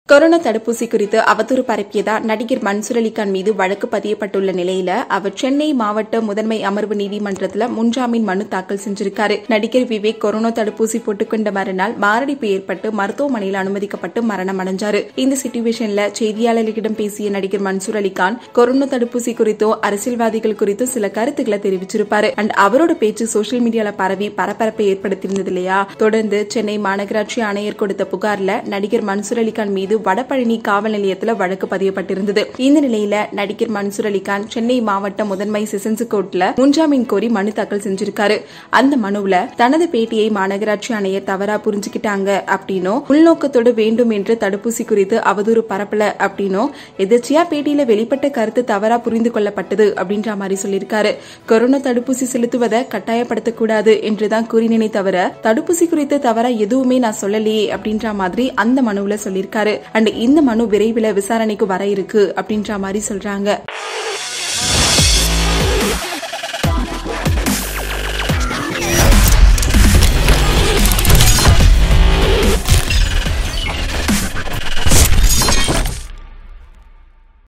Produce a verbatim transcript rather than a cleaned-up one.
Corona தடுப்பூசி குறித்து அவதூறு பரப்பியதா நடிகர் மன்சூர் அலிகான் மீது வழக்கு பதியப்பட்டுள்ள நிலையில அவர் சென்னை மாவட்ட முதன்மை அமர்வு நீதிமன்றத்தில் முன்ஜாமீன் மனு தாக்கல் செஞ்சிருக்காரு. நடிகர் விவேக் கொரோனா தடுப்பூசி போட்டுக்கொண்ட மறுநாள் மாரடைப்பு ஏற்பட்டு மருத்துவமனையில் அனுமதிக்கப்பட்டு மரணம் அடைஞ்சாரு. இந்த சிச்சுவேஷன்ல செய்தியாளர்களிடம் பேசிய நடிகர் மன்சூர் அலிகான் கொரோனா தடுப்பூசி குறித்தோ அரசியல்வாதிகள் குறித்தோ சில கருத்துக்களை தெரிவிச்சிருப்பாரு. அண்ட் அவரோட பேச்சு சோசியல் மீடியால பரவி பரபரப்பை ஏற்படுத்தியிருந்தது இல்லையா? தொடர்ந்து சென்னை மாநகராட்சி ஆணையர் கொடுத்த புகார்ல நடிகர் மன்சூர் அலிகான் மீது வடபழனி காவல் நிலையத்தில் வழக்கு பதியப்பட்டிருந்தது. இந்த நிலையில நடிகர் மன்சூர் அலிகான் சென்னை மாவட்ட முதன்மை செஷன்ஸ் கோர்ட்ல முன்ஜாமீன் கோரி மனு தாக்கல் செஞ்சிருக்காரு. அந்த மனுவுல தனது பேட்டியை மாநகராட்சி ஆணையர் தவறா புரிஞ்சுக்கிட்டாங்க அப்படின்னும் உள்நோக்கத்தோடு வேண்டும் என்று தடுப்பூசி குறித்து அவதூறு பரப்பல அப்படின்னும் எதிர்ச்சியா பேட்டியில வெளிப்பட்ட கருத்து தவறா புரிந்து கொள்ளப்பட்டது அப்படின்ற மாதிரி சொல்லியிருக்காரு. கொரோனா தடுப்பூசி செலுத்துவதை கட்டாயப்படுத்தக்கூடாது என்றுதான் கூறினேனே தவிர தடுப்பூசி குறித்து தவறா எதுவுமே நான் சொல்லலையே அப்படின்ற மாதிரி அந்த மனுவுல சொல்லியிருக்காரு. அண்ட் இந்த மனு விரைவில் விசாரணைக்கு வர இருக்கு அப்படின்ற மாதிரி சொல்றாங்க.